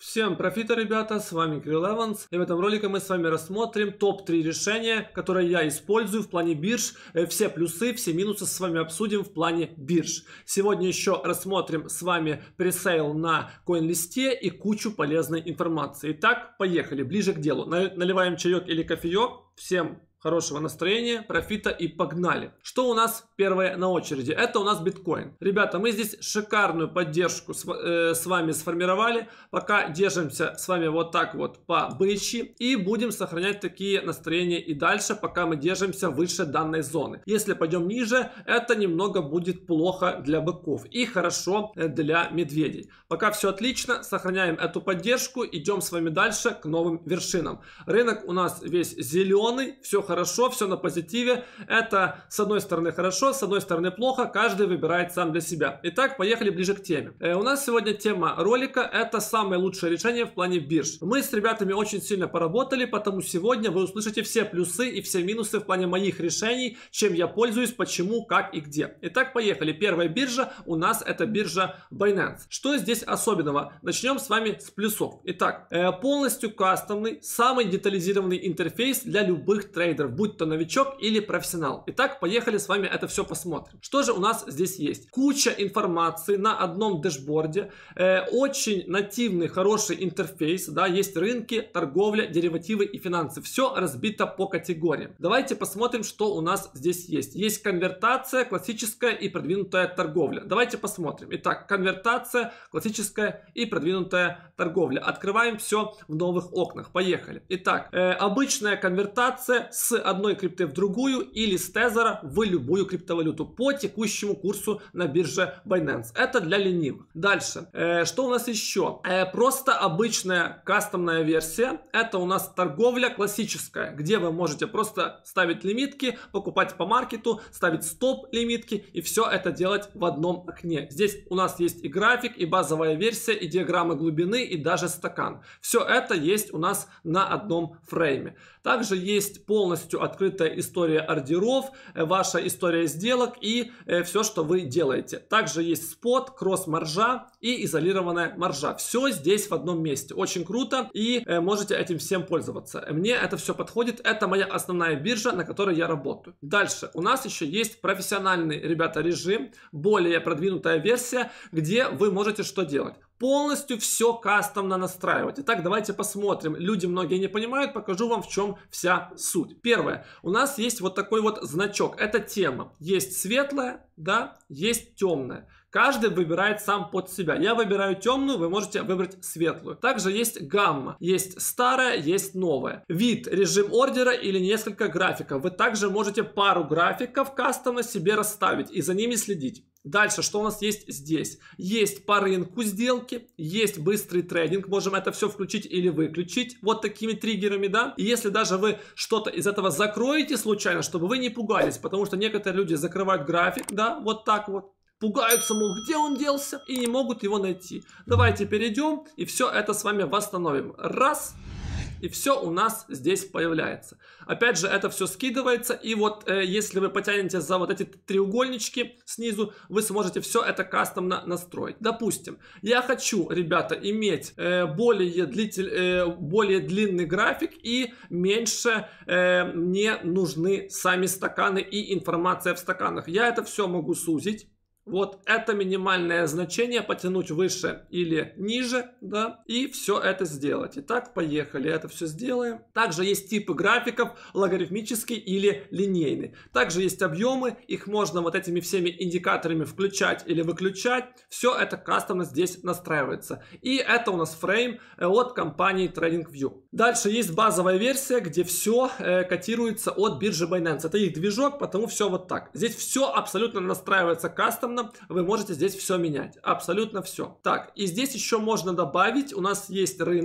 Всем профита, ребята, с вами Кирилл Эванс, и в этом ролике мы с вами рассмотрим топ-3 решения, которые я использую в плане бирж, все плюсы, все минусы с вами обсудим в плане бирж. Сегодня еще рассмотрим с вами пресейл на CoinList и кучу полезной информации. Итак, поехали, ближе к делу. Наливаем чаек или кофеек. Всем хорошего настроения, профита и погнали. Что у нас первое на очереди? Это у нас биткоин. Ребята, мы здесь шикарную поддержку с вами сформировали. Пока держимся с вами вот так вот по бычьи и будем сохранять такие настроения и дальше, пока мы держимся выше данной зоны. Если пойдем ниже, это немного будет плохо для быков и хорошо для медведей. Пока все отлично, сохраняем эту поддержку, идем с вами дальше к новым вершинам. Рынок у нас весь зеленый, все хорошо, все на позитиве. Это с одной стороны хорошо, с одной стороны плохо. Каждый выбирает сам для себя. Итак, поехали ближе к теме. У нас сегодня тема ролика — это самое лучшее решение в плане бирж. Мы с ребятами очень сильно поработали, потому сегодня вы услышите все плюсы и все минусы в плане моих решений, чем я пользуюсь, почему, как и где. Итак, поехали. Первая биржа у нас это биржа Binance. Что здесь особенного? Начнем с вами с плюсов. Итак, полностью кастомный, самый детализированный интерфейс для любых трейдеров, будь то новичок или профессионал. Итак, поехали с вами это все посмотрим. Что же у нас здесь есть? Куча информации на одном дэшборде, очень нативный, хороший интерфейс, да, есть рынки, торговля, деривативы и финансы. Все разбито по категориям. Давайте посмотрим, что у нас здесь есть. Есть конвертация, классическая и продвинутая торговля. Давайте посмотрим. Итак, конвертация, классическая и продвинутая торговля. Открываем все в новых окнах. Поехали. Итак, обычная конвертация с одной крипты в другую или с тезера в любую криптовалюту по текущему курсу на бирже Binance. Это для ленивых. Дальше. Что у нас еще? Просто обычная кастомная версия. Это у нас торговля классическая, где вы можете просто ставить лимитки, покупать по маркету, ставить стоп-лимитки и все это делать в одном окне. Здесь у нас есть и график, и базовая версия, и диаграммы глубины, и даже стакан. Все это есть у нас на одном фрейме. Также есть полностью открытая история ордеров, ваша история сделок и все, что вы делаете. Также есть спот, кросс-маржа и изолированная маржа. Все здесь в одном месте. Очень круто и можете этим всем пользоваться. Мне это все подходит. Это моя основная биржа, на которой я работаю. Дальше у нас еще есть профессиональный, ребята, режим, более продвинутая версия, где вы можете что делать? Полностью все кастомно настраивать. Итак, давайте посмотрим. Люди многие не понимают, покажу вам, в чем вся суть. Первое. У нас есть вот такой вот значок. Это тема. Есть светлая, да, есть темная. Каждый выбирает сам под себя. Я выбираю темную, вы можете выбрать светлую. Также есть гамма. Есть старая, есть новая. Вид, режим ордера или несколько графиков. Вы также можете пару графиков кастомно себе расставить и за ними следить. Дальше, что у нас есть здесь? Есть по рынку сделки, есть быстрый трейдинг, можем это все включить или выключить, вот такими триггерами, да. И если даже вы что-то из этого закроете случайно, чтобы вы не пугались, потому что некоторые люди закрывают график, да, вот так вот. Пугаются, мол, где он делся, и не могут его найти. Давайте перейдем и все это с вами восстановим. Раз. И все у нас здесь появляется. Опять же, это все скидывается. И вот если вы потянете за вот эти треугольнички снизу, вы сможете все это кастомно настроить. Допустим, я хочу, ребята, иметь более длинный график и меньше мне нужны сами стаканы и информация в стаканах. Я это все могу сузить. Вот это минимальное значение, потянуть выше или ниже, да, и все это сделать. Итак, поехали, это все сделаем. Также есть типы графиков, логарифмический или линейный. Также есть объемы, их можно вот этими всеми индикаторами включать или выключать. Все это кастомно здесь настраивается. И это у нас фрейм от компании TradingView. Дальше есть базовая версия, где все котируется от биржи Binance. Это их движок, потому все вот так. Здесь все абсолютно настраивается кастомно. Вы можете здесь все менять. Абсолютно все. Так, и здесь еще можно добавить. У нас есть рынок.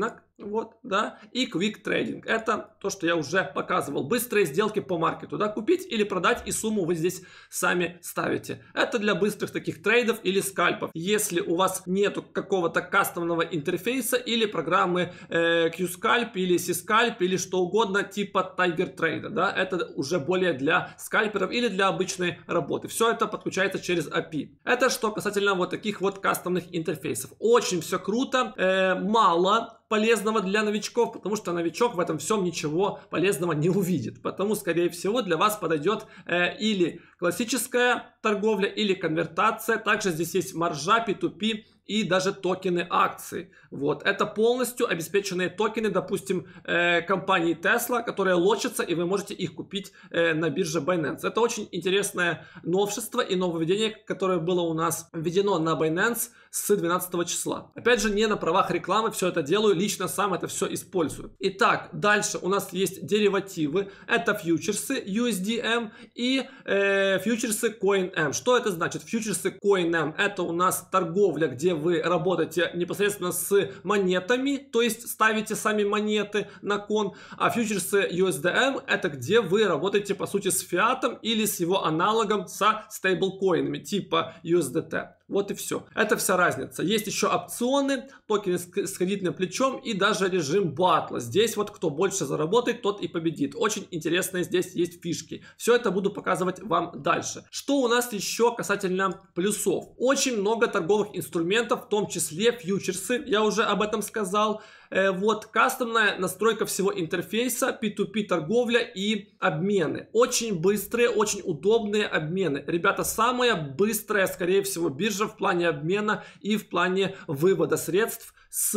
вот, да, и Quick Trading. Это то, что я уже показывал. Быстрые сделки по маркету, да, купить или продать, и сумму вы здесь сами ставите. Это для быстрых таких трейдов или скальпов. Если у вас нету какого-то кастомного интерфейса или программы QScalp или C-Scalp или что угодно типа Tiger Trade, да, это уже более для скальперов или для обычной работы. Все это подключается через API. Это что касательно вот таких вот кастомных интерфейсов. Очень все круто, мало полезного для новичков, потому что новичок в этом всем ничего полезного не увидит. Потому, скорее всего, для вас подойдет или классическая торговля, или конвертация. Также здесь есть маржа, P2P и даже токены акций. Вот. Это полностью обеспеченные токены, допустим, компании Tesla, которые лочатся, и вы можете их купить на бирже Binance. Это очень интересное новшество и нововведение, которое было у нас введено на Binance с 12 числа. Опять же, не на правах рекламы все это делаю, лично сам это все использую. Итак, дальше у нас есть деривативы. Это фьючерсы USDM и фьючерсы CoinM. Что это значит? Фьючерсы CoinM — это у нас торговля, где вы работаете непосредственно с монетами, то есть ставите сами монеты на кон, а фьючерсы USDM — это где вы работаете по сути с фиатом или с его аналогом со стейблкоинами типа USDT. Вот и все. Это вся разница. Есть еще опционы, токены с кредитным плечом и даже режим батла. Здесь вот кто больше заработает, тот и победит. Очень интересные здесь есть фишки. Все это буду показывать вам дальше. Что у нас еще касательно плюсов? Очень много торговых инструментов, в том числе фьючерсы. Я уже об этом сказал. Вот кастомная настройка всего интерфейса, P2P торговля и обмены. Очень быстрые, очень удобные обмены. Ребята, самая быстрая, скорее всего, биржа в плане обмена и в плане вывода средств с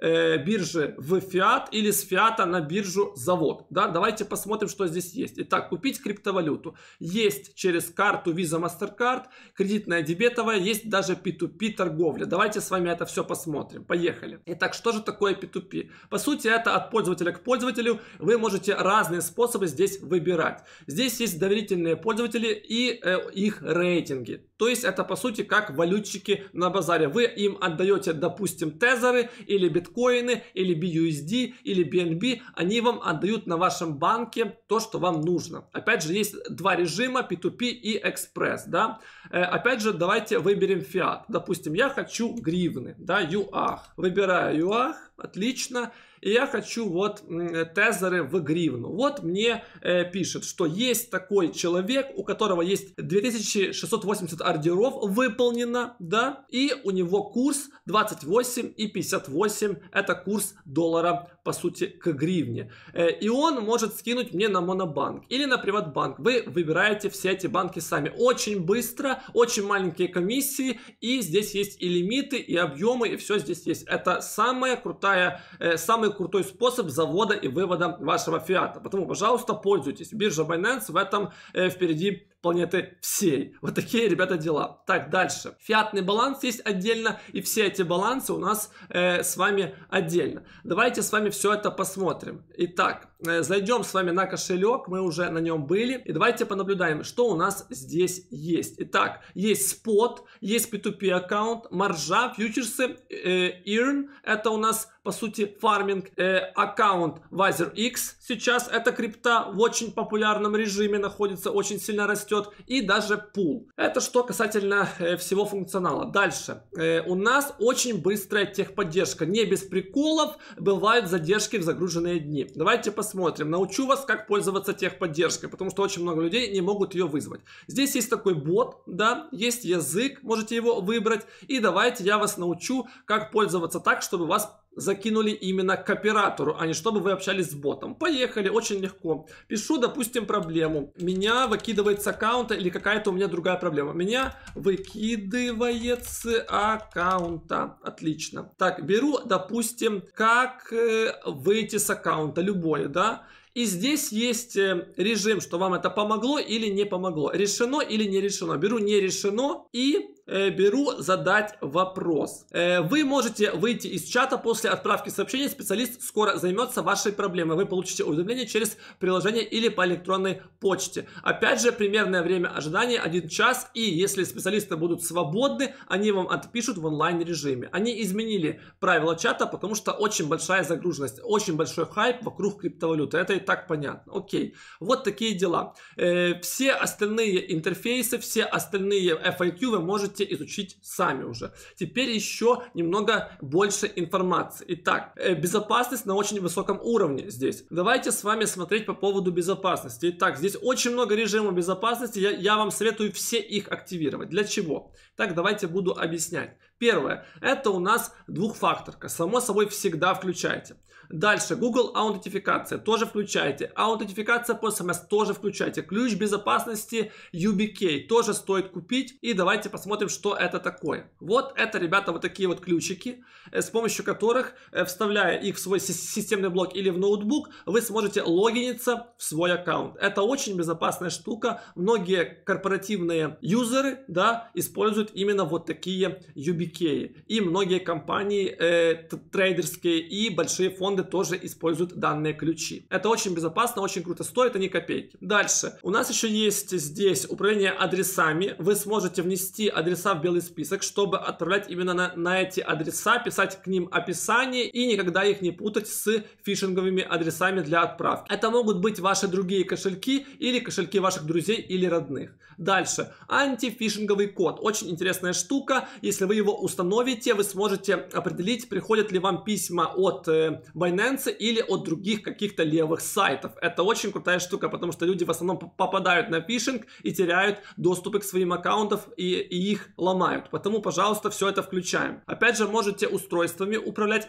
биржи в фиат или с фиата на биржу завод. Да? Давайте посмотрим, что здесь есть. Итак, купить криптовалюту. Есть через карту Visa Mastercard, кредитная, дебетовая, есть даже P2P торговля. Давайте с вами это все посмотрим. Поехали. Итак, что же такое P2P? По сути, это от пользователя к пользователю. Вы можете разные способы здесь выбирать. Здесь есть доверительные пользователи и их рейтинги. То есть это по сути как валютчики на базаре. Вы им отдаете, допустим, тезеры или биткоины, или BUSD, или BNB. Они вам отдают на вашем банке то, что вам нужно. Опять же, есть два режима, P2P и Express. Да? Опять же, давайте выберем фиат. Допустим, я хочу гривны, да, ЮАХ. Выбираю ЮАХ, отлично. И я хочу вот тезеры в гривну. Вот мне пишет, что есть такой человек, у которого есть 2680 ордеров выполнено, да, и у него курс 28,58, это курс доллара, по сути, к гривне. И он может скинуть мне на Монобанк или на Приватбанк. Вы выбираете все эти банки сами. Очень быстро, очень маленькие комиссии, и здесь есть и лимиты, и объемы, и все здесь есть. Это самая крутая, самый крутой способ завода и вывода вашего фиата. Поэтому, пожалуйста, пользуйтесь. Биржа Binance в этом впереди планеты всей. Вот такие, ребята, дела. Так, дальше. Фиатный баланс есть отдельно, и все эти балансы у нас с вами отдельно. Давайте с вами все это посмотрим. Итак, зайдем с вами на кошелек, мы уже на нем были, и давайте понаблюдаем, что у нас здесь есть. Итак, есть спот, есть P2P аккаунт, маржа, фьючерсы, earn, это у нас по сути фарминг, аккаунт WazirX, сейчас это крипта в очень популярном режиме находится, очень сильно растет, и даже пул. Это что касательно всего функционала. Дальше, у нас очень быстрая техподдержка, не без приколов, бывают задержки в загруженные дни. Давайте посмотрим, научу вас, как пользоваться техподдержкой, потому что очень много людей не могут ее вызвать. Здесь есть такой бот, да, есть язык, можете его выбрать, и давайте я вас научу, как пользоваться так, чтобы вас закинули именно к оператору, а не чтобы вы общались с ботом. Поехали, очень легко. Пишу, допустим, проблему. Меня выкидывает с аккаунта или какая-то у меня другая проблема. Меня выкидывает с аккаунта. Отлично. Так, беру, допустим, как выйти с аккаунта, любое, да. И здесь есть режим, что вам это помогло или не помогло. Решено или не решено. Беру не решено и беру задать вопрос. Вы можете выйти из чата после отправки сообщения, специалист скоро займется вашей проблемой. Вы получите уведомление через приложение или по электронной почте. Опять же, примерное время ожидания 1 час, и если специалисты будут свободны, они вам отпишут в онлайн режиме. Они изменили правила чата, потому что очень большая загруженность, очень большой хайп вокруг криптовалюты. Это и так понятно. Окей, вот такие дела. Все остальные интерфейсы, все остальные FAQ вы можете изучить сами уже. Теперь еще немного больше информации. Итак, безопасность на очень высоком уровне здесь. Давайте с вами смотреть по поводу безопасности. Итак, здесь очень много режимов безопасности. Я вам советую все их активировать. Для чего? Так, давайте буду объяснять. Первое, это у нас двухфакторка. Само собой, всегда включайте. Дальше, Google аутентификация тоже включайте. Аутентификация по SMS тоже включайте. Ключ безопасности UBK тоже стоит купить. И давайте посмотрим, что это такое. Вот это, ребята, вот такие вот ключики, с помощью которых, вставляя их в свой системный блок или в ноутбук, вы сможете логиниться в свой аккаунт. Это очень безопасная штука. Многие корпоративные юзеры, да, используют именно вот такие UBK. И многие компании трейдерские и большие фонды тоже используют данные ключи. Это очень безопасно, очень круто, стоит они копейки. Дальше. У нас еще есть здесь управление адресами. Вы сможете внести адреса в белый список, чтобы отправлять именно на эти адреса, писать к ним описание и никогда их не путать с фишинговыми адресами для отправки. Это могут быть ваши другие кошельки или кошельки ваших друзей или родных. Дальше. Антифишинговый код. Очень интересная штука. Если вы его установите, вы сможете определить, приходят ли вам письма от Binance или от других каких-то левых сайтов. Это очень крутая штука, потому что люди в основном попадают на фишинг и теряют доступы к своим аккаунтам и их ломают. Потому, пожалуйста, все это включаем. Опять же, можете устройствами управлять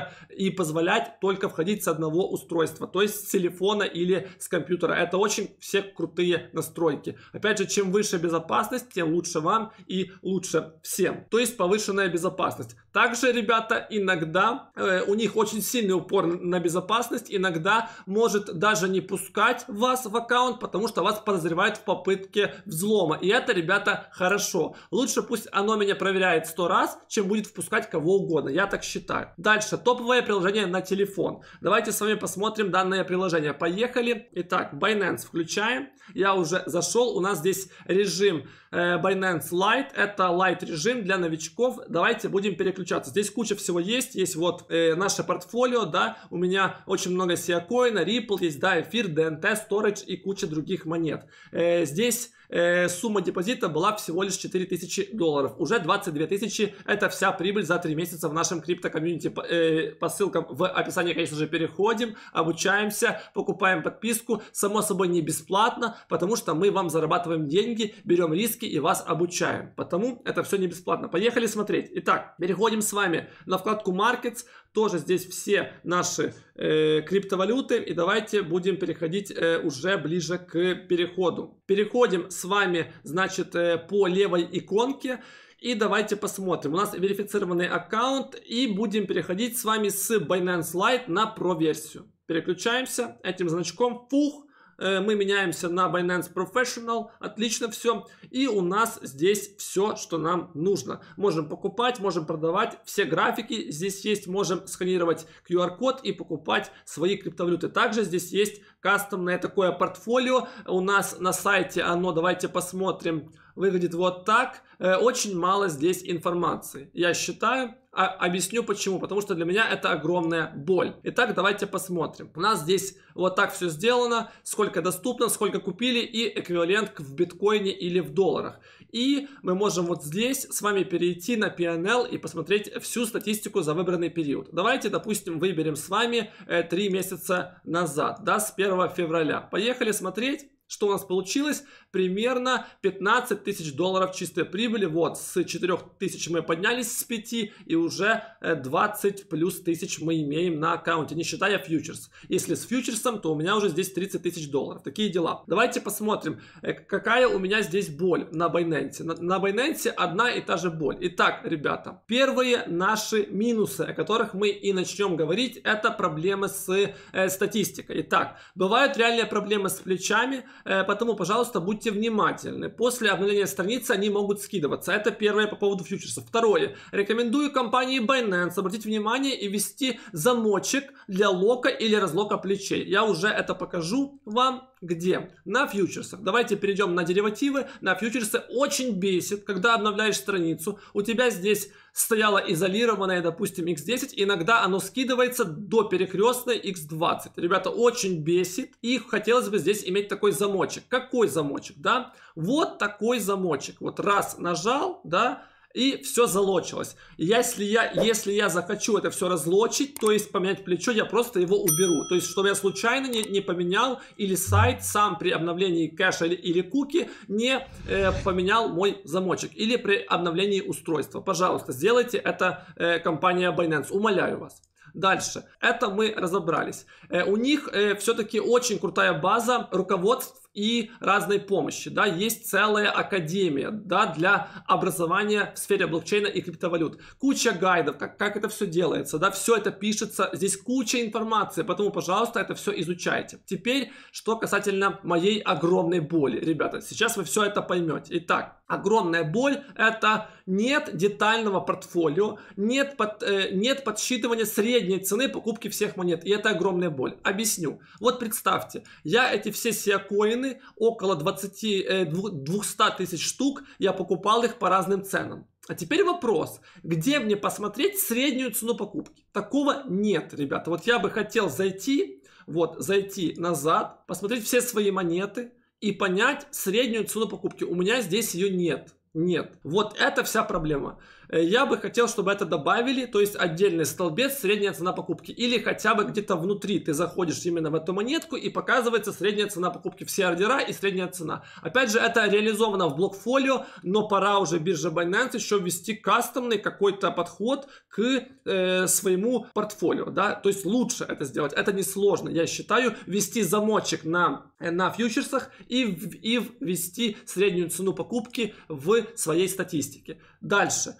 и позволять только входить с одного устройства, то есть с телефона или с компьютера. Это очень все крутые настройки. Опять же, чем выше безопасность, тем лучше вам и лучше всем. То есть повышенная безопасность. Также, ребята, иногда у них очень сильный упор на безопасность, иногда может даже не пускать вас в аккаунт, потому что вас подозревают в попытке взлома. И это, ребята, хорошо. Лучше пусть оно меня проверяет 100 раз, чем будет впускать кого угодно. Я так считаю. Дальше, топовое приложение на телефон. Давайте с вами посмотрим данное приложение. Поехали. Итак, Binance включаем. Я уже зашел. У нас здесь режим Binance Lite. Это Lite режим для новичков. Давайте будем переключаться. Здесь куча всего есть. Есть вот наше портфолио, да. У меня очень много Siacoin, Ripple есть, да, эфир, DNT, Storage и куча других монет. Здесь сумма депозита была всего лишь $4000. Уже 22 тысячи. Это вся прибыль за 3 месяца в нашем крипто-комьюнити. По ссылкам в описании, конечно же, переходим, обучаемся, покупаем подписку. Само собой, не бесплатно, потому что мы вам зарабатываем деньги, берем риски и вас обучаем. Потому это все не бесплатно. Поехали смотреть. Итак, переходим с вами на вкладку Markets. Тоже здесь все наши криптовалюты. И давайте будем переходить уже ближе к переходу. Переходим с вами, значит, по левой иконке. И давайте посмотрим. У нас верифицированный аккаунт. И будем переходить с вами с Binance Lite на Pro версию. Переключаемся этим значком. Фух. Мы меняемся на Binance Professional. Отлично все. И у нас здесь все, что нам нужно. Можем покупать, можем продавать. Все графики здесь есть. Можем сканировать QR-код и покупать свои криптовалюты. Также здесь есть кастомное такое портфолио. У нас на сайте оно, давайте посмотрим, выглядит вот так. Очень мало здесь информации, я считаю. Объясню почему. Потому что для меня это огромная боль. Итак, давайте посмотрим. У нас здесь вот так все сделано. Сколько доступно, сколько купили и эквивалент в биткоине или в долларах. И мы можем вот здесь с вами перейти на P&L и посмотреть всю статистику за выбранный период. Давайте, допустим, выберем с вами 3 месяца назад, да, с 1 февраля. Поехали смотреть. Что у нас получилось? Примерно $15 тысяч чистой прибыли. Вот, с 4000 мы поднялись с 5 и уже 20 плюс тысяч мы имеем на аккаунте, не считая фьючерс. Если с фьючерсом, то у меня уже здесь $30 тысяч. Такие дела. Давайте посмотрим, какая у меня здесь боль на Binance. На Binance одна и та же боль. Итак, ребята, первые наши минусы, о которых мы и начнем говорить, это проблемы с статистикой. Итак, бывают реальные проблемы с плечами. Поэтому, пожалуйста, будьте внимательны. После обновления страницы они могут скидываться. Это первое по поводу фьючерсов. Второе. Рекомендую компании Binance обратить внимание и ввести замочек для лока или разлока плечей. Я уже это покажу вам. Где? На фьючерсах. Давайте перейдем на деривативы. На фьючерсы очень бесит, когда обновляешь страницу. У тебя здесь стояло изолированное, допустим, X10. Иногда оно скидывается до перекрестной X20. Ребята, очень бесит. И хотелось бы здесь иметь такой замочек. Какой замочек? Да? Вот такой замочек. Вот раз нажал, да, и все залочилось. Если я захочу это все разлочить, то есть поменять плечо, я просто его уберу. То есть, чтобы я случайно не поменял, или сайт сам при обновлении кэша или куки не поменял мой замочек. Или при обновлении устройства. Пожалуйста, сделайте это, компания Binance. Умоляю вас. Дальше. Это мы разобрались. У них все-таки очень крутая база руководств и разной помощи. Да? Есть целая академия, да, для образования в сфере блокчейна и криптовалют. Куча гайдов, как это все делается. Да? Все это пишется. Здесь куча информации. Поэтому, пожалуйста, это все изучайте. Теперь, что касательно моей огромной боли. Ребята, сейчас вы все это поймете. Итак, огромная боль — это нет детального портфолио, нет подсчитывания средней цены покупки всех монет. И это огромная боль. Объясню. Вот представьте, я эти все SIA-коины, около 200 тысяч штук, я покупал их по разным ценам. А теперь вопрос, где мне посмотреть среднюю цену покупки? Такого нет, ребята. Вот я бы хотел зайти назад, посмотреть все свои монеты и понять среднюю цену покупки. У меня здесь ее нет. Нет. Вот это вся проблема. Я бы хотел, чтобы это добавили, то есть отдельный столбец, средняя цена покупки. Или хотя бы где-то внутри ты заходишь именно в эту монетку и показывается средняя цена покупки, все ордера и средняя цена. Опять же, это реализовано в блокфолио, но пора уже бирже Binance еще ввести кастомный какой-то подход к своему портфолио. Да? То есть лучше это сделать. Это несложно, я считаю, ввести замочек на фьючерсах и ввести среднюю цену покупки в своей статистике. Дальше.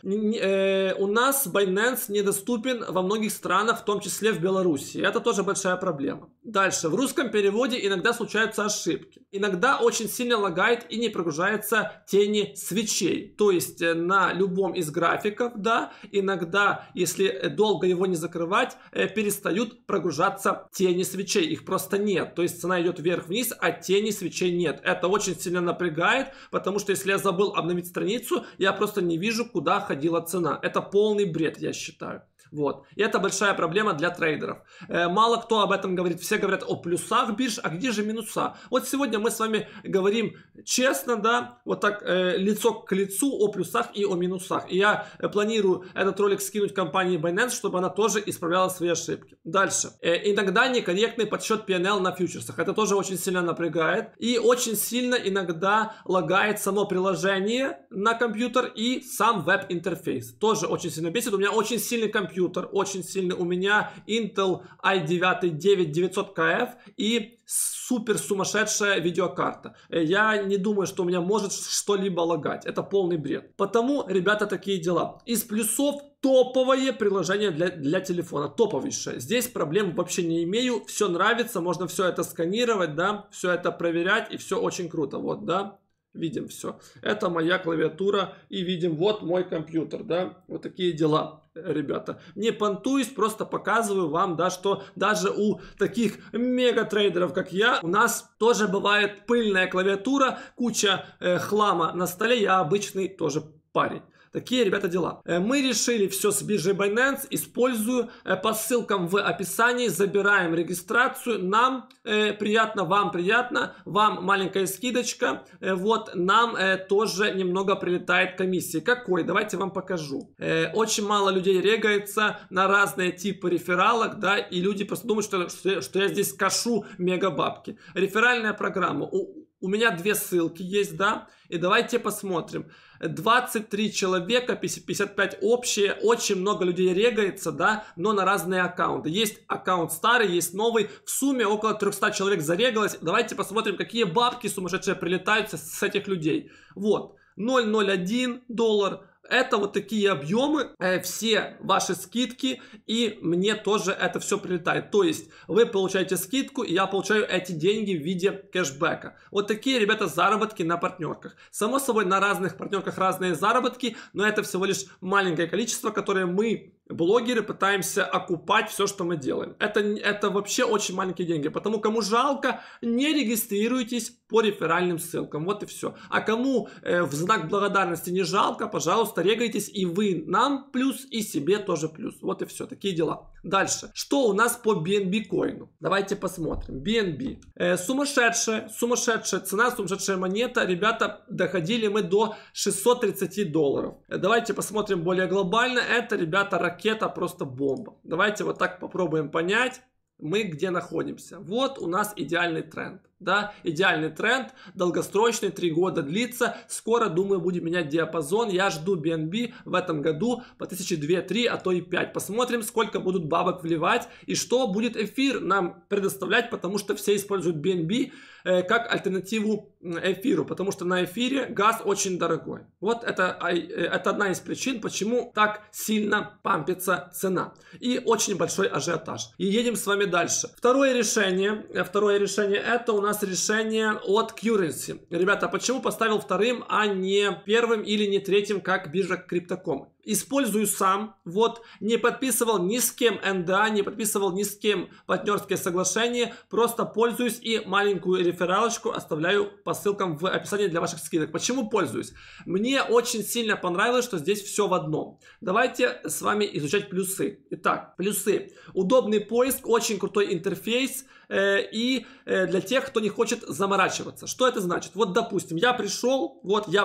У нас Binance недоступен во многих странах, в том числе в Беларуси. Это тоже большая проблема. Дальше. В русском переводе иногда случаются ошибки. Иногда очень сильно лагает и не прогружаются тени свечей. То есть на любом из графиков, да, иногда, если долго его не закрывать, перестают прогружаться тени свечей. Их просто нет. То есть цена идет вверх-вниз, а тени свечей нет. Это очень сильно напрягает, потому что если я забыл обновить страницу, я просто не вижу, куда ходила цена. Это полный бред, я считаю. Вот. И это большая проблема для трейдеров. Мало кто об этом говорит. Все говорят о плюсах бирж, а где же минуса? Вот сегодня мы с вами говорим честно, да, вот так лицо к лицу о плюсах и о минусах. И я планирую этот ролик скинуть компании Binance, чтобы она тоже исправляла свои ошибки. Дальше. Иногда некорректный подсчет PNL на фьючерсах. Это тоже очень сильно напрягает. И очень сильно иногда лагает само приложение на компьютер и сам веб-интерфейс. Тоже очень сильно бесит. У меня очень сильный компьютер. Очень сильный у меня Intel i9 9900KF и супер сумасшедшая видеокарта. Я не думаю, что у меня может что-либо лагать. Это полный бред. Потому, ребята, такие дела. Из плюсов топовое приложение для телефона. Топовейшее. Здесь проблем вообще не имею. Все нравится. Можно все это сканировать, да. Все это проверять. И все очень круто. Вот, да. Видим все. Это моя клавиатура. И видим, вот мой компьютер, да. Вот такие дела, ребята. Не понтуюсь, просто показываю вам, да, что даже у таких мега-трейдеров, как я, у нас тоже бывает пыльная клавиатура, куча хлама на столе. Я обычный тоже парень. Такие, ребята, дела. Мы решили все с биржей Binance. Использую по ссылкам в описании. Забираем регистрацию. Нам приятно, вам маленькая скидочка. Вот, нам тоже немного прилетает комиссии. Какой? Давайте вам покажу. Очень мало людей регается на разные типы рефералок, да, и люди просто думают, что я здесь кашу мегабабки. Реферальная программа. У меня две ссылки есть, да, и давайте посмотрим. 23 человека, 55 общие, очень много людей регается, да, но на разные аккаунты. Есть аккаунт старый, есть новый, в сумме около 300 человек зарегалось. Давайте посмотрим, какие бабки сумасшедшие прилетают с этих людей. Вот, $0.01, это вот такие объемы, все ваши скидки, и мне тоже это все прилетает. То есть вы получаете скидку, и я получаю эти деньги в виде кэшбэка. Вот такие, ребята, заработки на партнерках. Само собой, на разных партнерках разные заработки, но это всего лишь маленькое количество, которое мы, блогеры, пытаемся окупать все, что мы делаем. Это вообще очень маленькие деньги. Потому кому жалко, не регистрируйтесь по реферальным ссылкам. Вот и все. А кому в знак благодарности не жалко, пожалуйста, регайтесь, и вы нам плюс, и себе тоже плюс. Вот и все. Такие дела. Дальше. Что у нас по BNB коину? Давайте посмотрим. BNB. Сумасшедшая цена, сумасшедшая монета. Ребята, доходили мы до $630. Давайте посмотрим более глобально. Это, ребята, ракета, просто бомба. Давайте вот так попробуем понять, мы где находимся. Вот у нас идеальный тренд. Да, идеальный тренд, долгосрочный, 3 года длится. Скоро, думаю, будем менять диапазон. Я жду BNB в этом году по 1002-3, а то и 5. Посмотрим, сколько будут бабок вливать и что будет эфир нам предоставлять, потому что все используют BNB как альтернативу эфиру, потому что на эфире газ очень дорогой. Вот это одна из причин, почему так сильно пампится цена. И очень большой ажиотаж. И едем с вами дальше. Второе решение это у нас решение от Currency. Ребята, почему поставил вторым, а не первым или не третьим, как биржа Crypto.com? Использую сам, вот, не подписывал ни с кем НДА, не подписывал ни с кем партнерское соглашение, просто пользуюсь и маленькую рефералочку оставляю по ссылкам в описании для ваших скидок. Почему пользуюсь? Мне очень сильно понравилось, что здесь все в одном. Давайте с вами изучать плюсы. Итак, плюсы. Удобный поиск, очень крутой интерфейс, и для тех, кто не хочет заморачиваться. Что это значит? Вот, допустим, я пришел,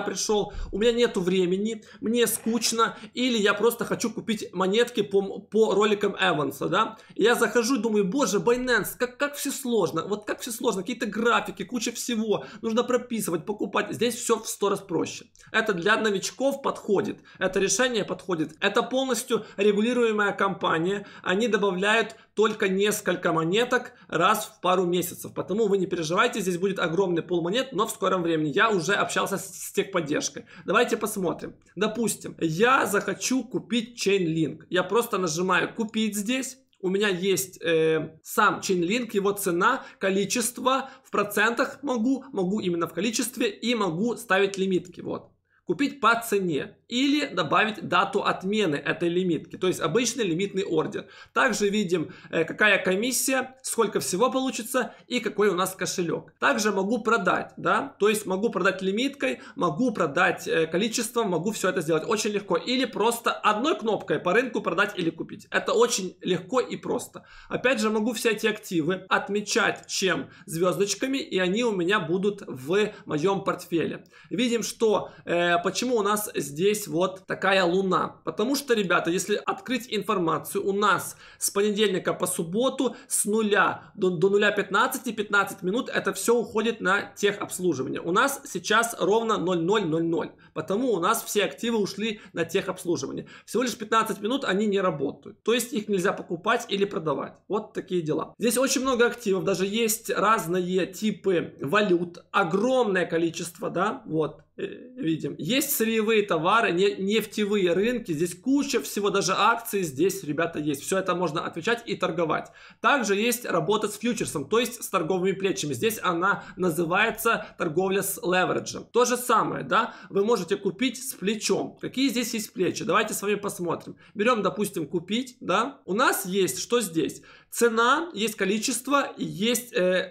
у меня нету времени, мне скучно, или я просто хочу купить монетки по роликам Эванса, да? И я захожу и думаю, боже, Binance, как все сложно, вот как все сложно, какие-то графики, куча всего, нужно прописывать, покупать. Здесь все в 100 раз проще. Это для новичков подходит, это решение подходит. Это полностью регулируемая компания, они добавляют только несколько монеток раз в пару месяцев. Потому вы не переживайте, здесь будет огромный пул монет, но в скором времени. Я уже общался с техподдержкой. Давайте посмотрим. Допустим, я захочу купить Chainlink. Я просто нажимаю «Купить» здесь. У меня есть сам Chainlink, его цена, количество, в процентах могу именно в количестве, и могу ставить лимитки. Вот. Купить по цене или добавить дату отмены этой лимитки, то есть обычный лимитный ордер. Также видим, какая комиссия, сколько всего получится и какой у нас кошелек. Также могу продать, да, то есть могу продать лимиткой, могу продать количеством, могу все это сделать очень легко. Или просто одной кнопкой по рынку продать или купить. Это очень легко и просто. Опять же, могу все эти активы отмечать чем звездочками, и они у меня будут в моем портфеле. Видим, что почему у нас здесь вот такая луна. Потому что, ребята, если открыть информацию, у нас с понедельника по субботу с 0 до 0.15, 15 минут это все уходит на техобслуживание. У нас сейчас ровно 00:00. Потому у нас все активы ушли на техобслуживание. Всего лишь 15 минут они не работают. То есть их нельзя покупать или продавать. Вот такие дела. Здесь очень много активов. Даже есть разные типы валют. Огромное количество, да, вот. Видим. Есть сырьевые товары, нефтевые рынки, здесь куча всего, даже акции здесь, ребята, есть. Все это можно отвечать и торговать. Также есть работа с фьючерсом, то есть с торговыми плечами. Здесь она называется торговля с левериджем. То же самое, да, вы можете купить с плечом. Какие здесь есть плечи? Давайте с вами посмотрим. Берем, допустим, купить, да. У нас есть, что здесь? Цена, есть количество, есть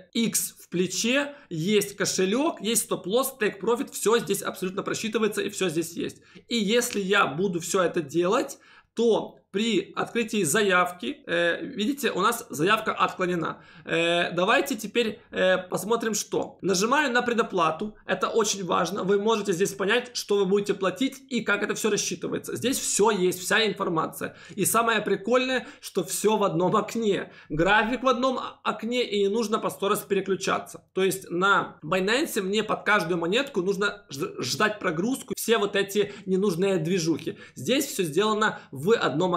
X в плече, есть кошелек, есть стоп-лосс, take-profit, все здесь абсолютно просчитывается и все здесь есть. И если я буду все это делать, то при открытии заявки, видите, у нас заявка отклонена. Давайте теперь посмотрим, что. Нажимаю на предоплату, это очень важно. Вы можете здесь понять, что вы будете платить и как это все рассчитывается. Здесь все есть, вся информация. И самое прикольное, что все в одном окне. График в одном окне, и не нужно по 100 раз переключаться. То есть на Binance мне под каждую монетку нужно ждать прогрузку, все вот эти ненужные движухи. Здесь все сделано в одном окне.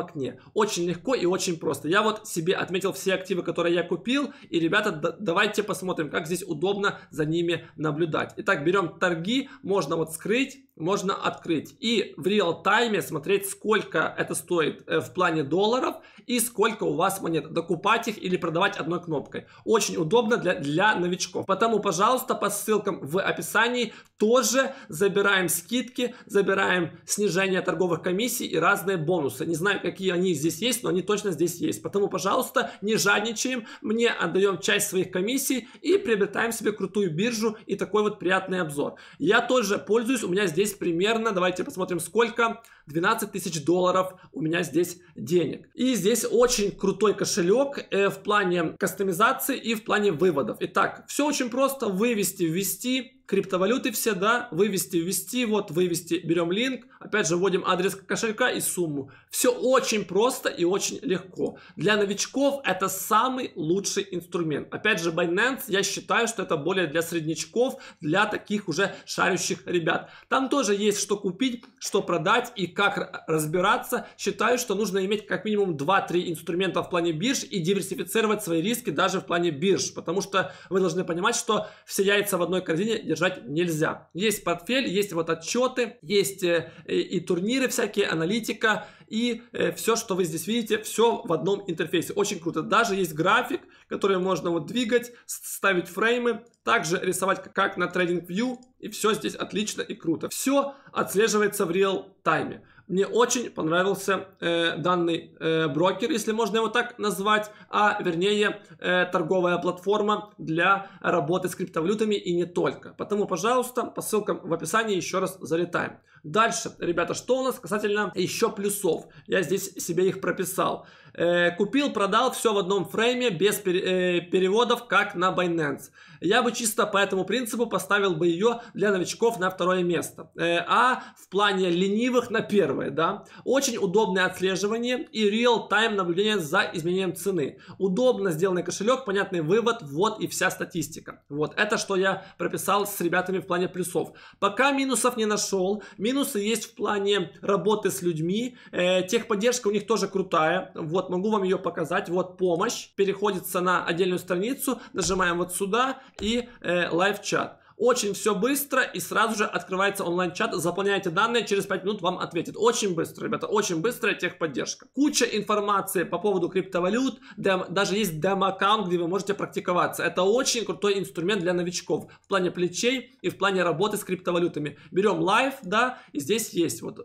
окне. Очень легко и очень просто. Я вот себе отметил все активы, которые я купил. И, ребята, давайте посмотрим, как здесь удобно за ними наблюдать. Итак, берем торги. Можно вот скрыть, можно открыть. И в реал-тайме смотреть, сколько это стоит в плане долларов и сколько у вас монет. Докупать их или продавать одной кнопкой. Очень удобно для новичков. Поэтому, пожалуйста, по ссылкам в описании тоже забираем скидки, забираем снижение торговых комиссий и разные бонусы. Не знаю, какие они здесь есть, но они точно здесь есть. Поэтому, пожалуйста, не жадничаем, мне отдаем часть своих комиссий и приобретаем себе крутую биржу и такой вот приятный обзор. Я тоже пользуюсь, у меня здесь примерно, давайте посмотрим сколько, 12 тысяч долларов у меня здесь денег. И здесь очень крутой кошелек в плане кастомизации и в плане выводов. Итак, все очень просто: вывести, ввести. Криптовалюты все, да, вывести, ввести, вот вывести, берем линк, опять же вводим адрес кошелька и сумму. Все очень просто и очень легко. Для новичков это самый лучший инструмент. Опять же, Binance, я считаю, что это более для среднячков, для таких уже шарящих ребят. Там тоже есть что купить, что продать и как разбираться. Считаю, что нужно иметь как минимум 2-3 инструмента в плане бирж и диверсифицировать свои риски даже в плане бирж. Потому что вы должны понимать, что все яйца в одной корзине держать нельзя. Есть портфель, есть вот отчеты, есть и турниры всякие, аналитика и все, что вы здесь видите, все в одном интерфейсе. Очень круто. Даже есть график, который можно вот двигать, ставить фреймы, также рисовать как на TradingView, и все здесь отлично и круто. Все отслеживается в реал-тайме. Мне очень понравился данный брокер, если можно его так назвать, а вернее торговая платформа для работы с криптовалютами и не только. Поэтому, пожалуйста, по ссылкам в описании еще раз залетаем. Дальше, ребята, что у нас касательно еще плюсов? Я здесь себе их прописал. Купил, продал, все в одном фрейме, без переводов, как на Binance. Я бы чисто по этому принципу поставил бы ее для новичков на второе место. А в плане ленивых на первое, да. Очень удобное отслеживание и real-time наблюдение за изменением цены. Удобно сделанный кошелек, понятный вывод, ввод и вся статистика. Вот, это что я прописал с ребятами в плане плюсов. Пока минусов не нашел. Минусы есть в плане работы с людьми. Техподдержка у них тоже крутая. Вот, могу вам ее показать. Вот помощь. Переходится на отдельную страницу. Нажимаем вот сюда и лайв-чат. Очень все быстро и сразу же открывается онлайн-чат. Заполняйте данные, через 5 минут вам ответят. Очень быстро, ребята, очень быстрая техподдержка. Куча информации по поводу криптовалют. Даже есть демо-аккаунт, где вы можете практиковаться. Это очень крутой инструмент для новичков в плане плечей и в плане работы с криптовалютами. Берем лайв, да, и здесь есть вот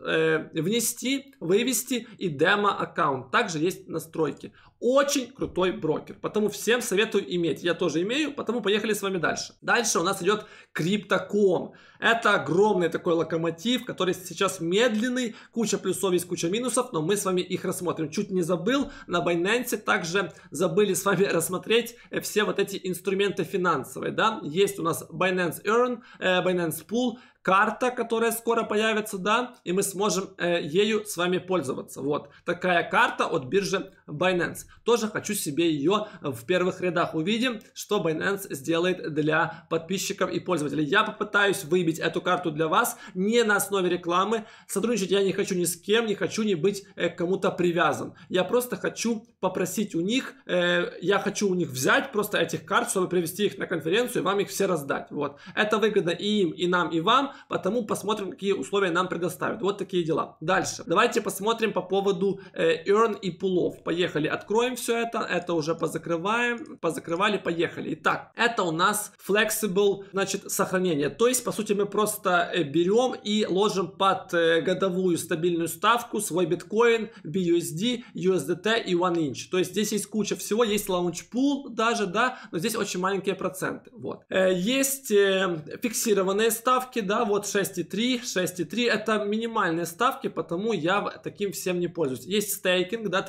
внести, вывести и демо-аккаунт. Также есть настройки. Очень крутой брокер, потому всем советую иметь. Я тоже имею, потому поехали с вами дальше. Дальше у нас идет Crypto.com. Это огромный такой локомотив, который сейчас медленный, куча плюсов есть, куча минусов, но мы с вами их рассмотрим. Чуть не забыл, на Binance также забыли с вами рассмотреть все вот эти инструменты финансовые, да. Есть у нас Binance Earn, Binance Pool, карта, которая скоро появится, да, и мы сможем ею с вами пользоваться. Вот такая карта от биржи Binance. Тоже хочу себе ее в первых рядах. Увидим, что Binance сделает для подписчиков и пользователей. Я попытаюсь выбить эту карту для вас не на основе рекламы. Сотрудничать я не хочу ни с кем, не хочу не быть к кому-то привязан. Я просто хочу попросить у них, я хочу у них взять просто этих карт, чтобы привести их на конференцию и вам их все раздать. Вот. Это выгодно и им, и нам, и вам. Потому посмотрим, какие условия нам предоставят. Вот такие дела. Дальше. Давайте посмотрим по поводу earn и пулов. Поехали. Откроем все это. Это уже позакрываем. Позакрывали. Поехали. Итак, это у нас flexible, значит, сохранение. То есть, по сути, мы просто берем и ложим под годовую стабильную ставку свой биткоин, BUSD, USDT и OneInch. То есть, здесь есть куча всего. Есть launch pool даже, да, но здесь очень маленькие проценты. Вот. Есть фиксированные ставки, да, вот 6,3, 6,3 это минимальные ставки, потому я таким всем не пользуюсь. Есть стейкинг, да,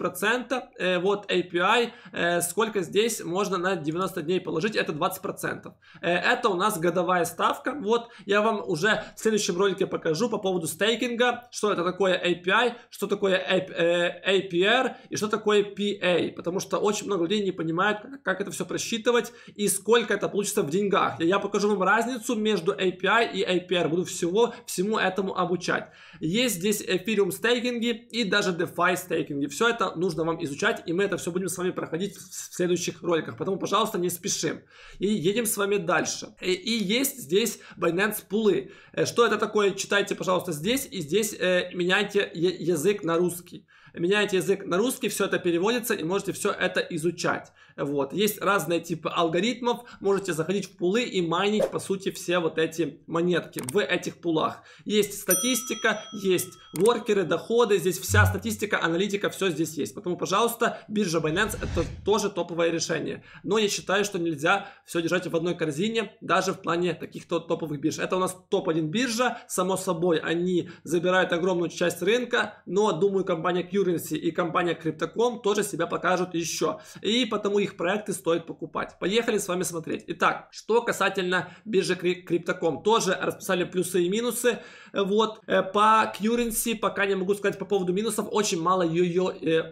34%, вот API, сколько здесь можно на 90 дней положить, это 20%. Это у нас годовая ставка, вот, я вам уже в следующем ролике покажу по поводу стейкинга, что это такое API, что такое APR и что такое PA, потому что очень много людей не понимают, как это все просчитывать и сколько это получится в деньгах. Я покажу вам разницу между API и APR. Буду всему этому обучать. Есть здесь Ethereum стейкинги и даже DeFi стейкинги. Все это нужно вам изучать, и мы это все будем с вами проходить в следующих роликах. Поэтому, пожалуйста, не спешим. И едем с вами дальше. И есть здесь Binance пулы. Что это такое? Читайте, пожалуйста, здесь. И здесь меняйте язык на русский. Меняете язык на русский, все это переводится, и можете все это изучать. Вот. Есть разные типы алгоритмов, можете заходить в пулы и майнить, по сути, все вот эти монетки в этих пулах. Есть статистика, есть воркеры, доходы, здесь вся статистика, аналитика, все здесь есть. Поэтому, пожалуйста, биржа Binance это тоже топовое решение. Но я считаю, что нельзя все держать в одной корзине, даже в плане таких топовых бирж. Это у нас топ-1 биржа, само собой, они забирают огромную часть рынка, но, думаю, компания Currency и компания Crypto.com тоже себя покажут еще. И потому их проекты стоит покупать. Поехали с вами смотреть. Итак, что касательно биржи Crypto.com. Тоже расписали плюсы и минусы. Вот. По Currency пока не могу сказать по поводу минусов. Очень мало ее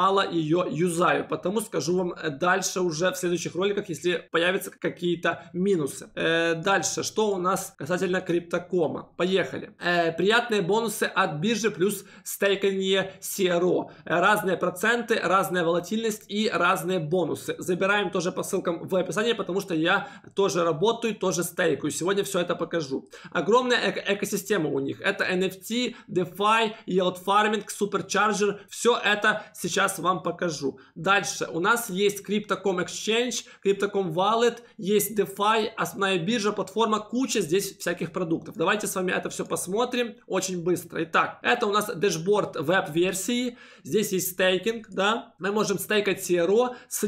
юзаю. Потому скажу вам дальше уже в следующих роликах, если появятся какие-то минусы. Дальше, что у нас касательно Crypto.com. Поехали. Приятные бонусы от биржи плюс стейканье CRO. Разные проценты, разная волатильность и разные бонусы. Забираем тоже по ссылкам в описании, потому что я тоже работаю, тоже стейкаю. Сегодня все это покажу. Огромная экосистема у них. Это NFT, DeFi, Yield Farming, Supercharger. Все это сейчас вам покажу. Дальше у нас есть Crypto.com Exchange, Crypto.com Wallet, есть DeFi, основная биржа, платформа, куча здесь всяких продуктов. Давайте с вами это все посмотрим очень быстро. Итак, это у нас дэшборд веб-версии. Здесь есть стейкинг, да. Мы можем стейкать CRO с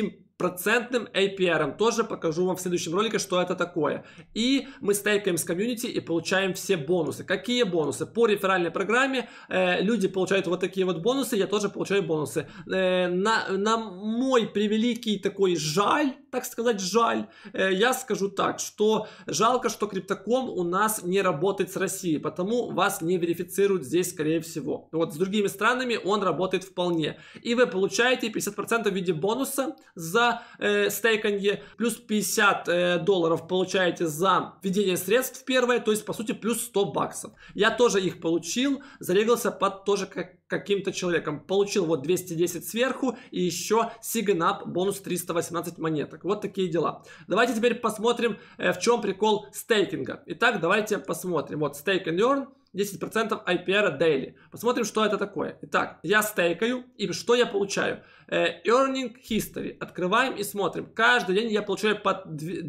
10% APR. Тоже покажу вам в следующем ролике, что это такое. И мы стейкаем с комьюнити и получаем все бонусы. Какие бонусы? По реферальной программе люди получают вот такие вот бонусы, я тоже получаю бонусы. На мой превеликий такой жаль, так сказать, жаль, я скажу так, что жалко, что Crypto.com у нас не работает с Россией, потому вас не верифицируют здесь, скорее всего. Вот с другими странами он работает вполне. И вы получаете 50% в виде бонуса за стейканье, плюс $50 получаете за введение средств первое, то есть по сути плюс $100. Я тоже их получил, зарегался под тоже каким-то человеком. Получил вот 210 сверху и еще SignUp бонус 318 монеток. Вот такие дела. Давайте теперь посмотрим, в чем прикол стейкинга. Итак, давайте посмотрим. Вот Stake and Earn. 10% IPR daily. Посмотрим, что это такое. Итак, я стейкаю, и что я получаю? Earning History. Открываем и смотрим. Каждый день я получаю по